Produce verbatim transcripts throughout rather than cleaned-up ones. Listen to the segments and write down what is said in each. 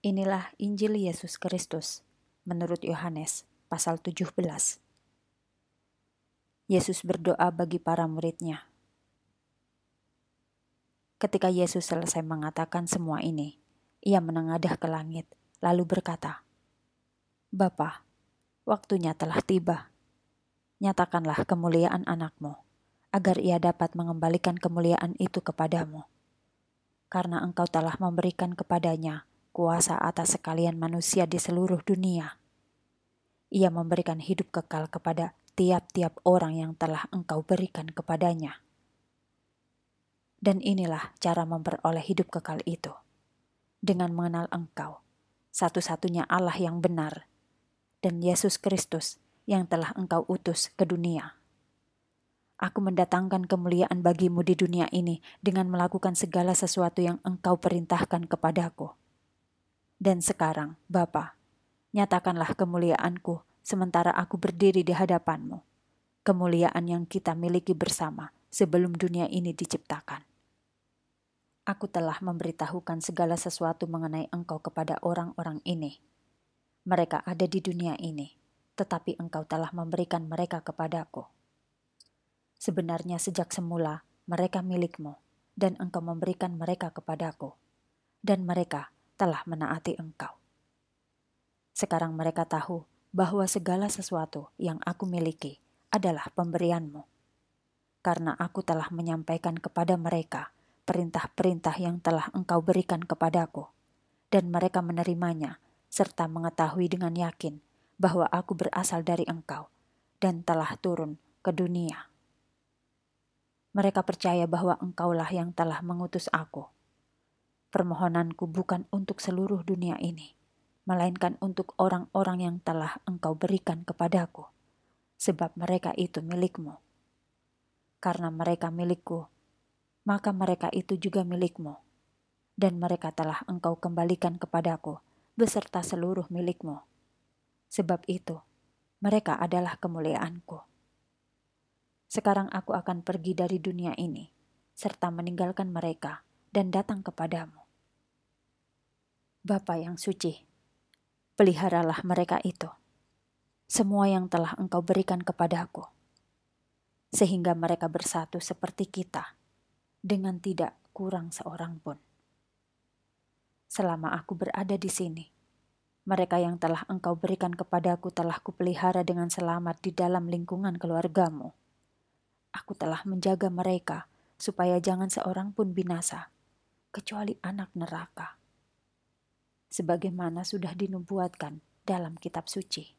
Inilah Injil Yesus Kristus menurut Yohanes pasal tujuh belas. Yesus berdoa bagi para muridnya. Ketika Yesus selesai mengatakan semua ini, ia menengadah ke langit, lalu berkata, "Bapa, waktunya telah tiba. Nyatakanlah kemuliaan anakmu, agar ia dapat mengembalikan kemuliaan itu kepadamu. Karena engkau telah memberikan kepadanya kuasa atas sekalian manusia di seluruh dunia. Ia memberikan hidup kekal kepada tiap-tiap orang yang telah engkau berikan kepadanya. Dan inilah cara memperoleh hidup kekal itu, dengan mengenal engkau, satu-satunya Allah yang benar, dan Yesus Kristus yang telah engkau utus ke dunia. Aku mendatangkan kemuliaan bagimu di dunia ini dengan melakukan segala sesuatu yang engkau perintahkan kepadaku. Dan sekarang, Bapa, nyatakanlah kemuliaanku sementara aku berdiri di hadapanmu, kemuliaan yang kita miliki bersama sebelum dunia ini diciptakan. Aku telah memberitahukan segala sesuatu mengenai engkau kepada orang-orang ini. Mereka ada di dunia ini, tetapi engkau telah memberikan mereka kepadaku. Sebenarnya sejak semula mereka milikmu, dan engkau memberikan mereka kepadaku, dan mereka telah menaati engkau. Sekarang mereka tahu bahwa segala sesuatu yang aku miliki adalah pemberianmu, karena aku telah menyampaikan kepada mereka perintah-perintah yang telah engkau berikan kepadaku, dan mereka menerimanya serta mengetahui dengan yakin bahwa aku berasal dari engkau dan telah turun ke dunia. Mereka percaya bahwa engkaulah yang telah mengutus aku. Permohonanku bukan untuk seluruh dunia ini, melainkan untuk orang-orang yang telah engkau berikan kepadaku, sebab mereka itu milikmu. Karena mereka milikku, maka mereka itu juga milikmu, dan mereka telah engkau kembalikan kepadaku beserta seluruh milikmu. Sebab itu, mereka adalah kemuliaanku. Sekarang aku akan pergi dari dunia ini, serta meninggalkan mereka dan datang kepadamu. Bapa yang suci, peliharalah mereka itu, semua yang telah engkau berikan kepadaku, sehingga mereka bersatu seperti kita, dengan tidak kurang seorang pun. Selama aku berada di sini, mereka yang telah engkau berikan kepadaku telah kupelihara dengan selamat di dalam lingkungan keluargamu. Aku telah menjaga mereka supaya jangan seorang pun binasa, kecuali anak neraka. Sebagaimana sudah dinubuatkan dalam kitab suci.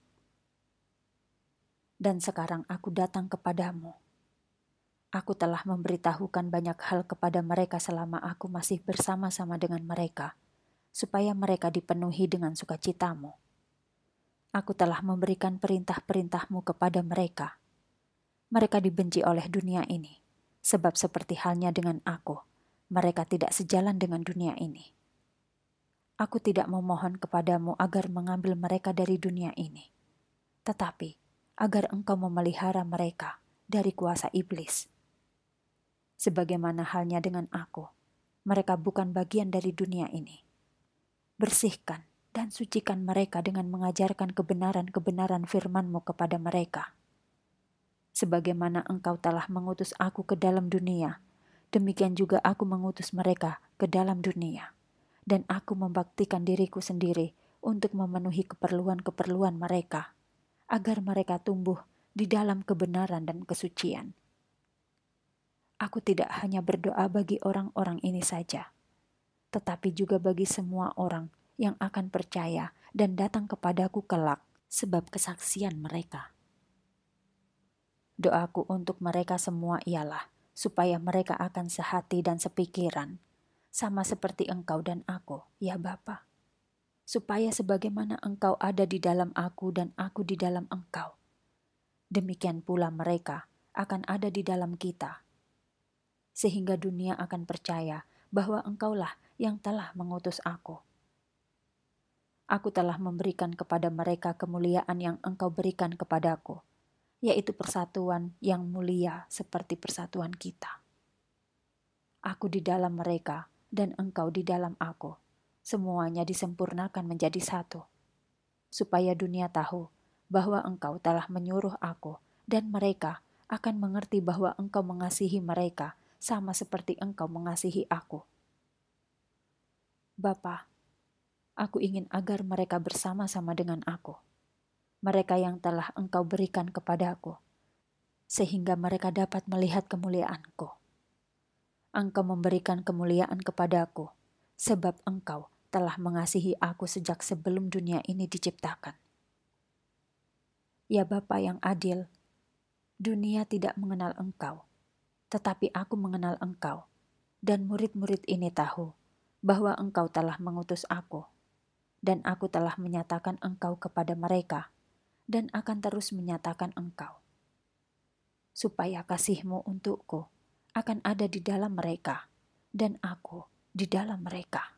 Dan sekarang aku datang kepadamu. Aku telah memberitahukan banyak hal kepada mereka selama aku masih bersama-sama dengan mereka, supaya mereka dipenuhi dengan sukacitamu. Aku telah memberikan perintah-perintahmu kepada mereka. Mereka dibenci oleh dunia ini, sebab seperti halnya dengan aku, mereka tidak sejalan dengan dunia ini. Aku tidak memohon kepadamu agar mengambil mereka dari dunia ini, tetapi agar engkau memelihara mereka dari kuasa iblis. Sebagaimana halnya dengan aku, mereka bukan bagian dari dunia ini. Bersihkan dan sucikan mereka dengan mengajarkan kebenaran-kebenaran firman-Mu kepada mereka. Sebagaimana engkau telah mengutus aku ke dalam dunia, demikian juga aku mengutus mereka ke dalam dunia. Dan aku membaktikan diriku sendiri untuk memenuhi keperluan-keperluan mereka, agar mereka tumbuh di dalam kebenaran dan kesucian. Aku tidak hanya berdoa bagi orang-orang ini saja, tetapi juga bagi semua orang yang akan percaya dan datang kepadaku kelak sebab kesaksian mereka. Doaku untuk mereka semua ialah supaya mereka akan sehati dan sepikiran, sama seperti engkau dan aku, ya Bapa. Supaya sebagaimana engkau ada di dalam aku dan aku di dalam engkau, demikian pula mereka akan ada di dalam kita. Sehingga dunia akan percaya bahwa engkaulah yang telah mengutus aku. Aku telah memberikan kepada mereka kemuliaan yang engkau berikan kepadaku, yaitu persatuan yang mulia seperti persatuan kita. Aku di dalam mereka dan engkau di dalam aku, semuanya disempurnakan menjadi satu, supaya dunia tahu bahwa Engkau telah menyuruh aku dan mereka akan mengerti bahwa Engkau mengasihi mereka sama seperti Engkau mengasihi aku. Bapa, aku ingin agar mereka bersama-sama dengan aku, mereka yang telah Engkau berikan kepadaku, sehingga mereka dapat melihat kemuliaan-Ku. Engkau memberikan kemuliaan kepadaku, sebab Engkau telah mengasihi aku sejak sebelum dunia ini diciptakan. Ya Bapa yang adil, dunia tidak mengenal Engkau, tetapi aku mengenal Engkau, dan murid-murid ini tahu bahwa Engkau telah mengutus aku, dan aku telah menyatakan Engkau kepada mereka, dan akan terus menyatakan Engkau, supaya kasih-Mu untukku akan ada di dalam mereka, dan aku di dalam mereka.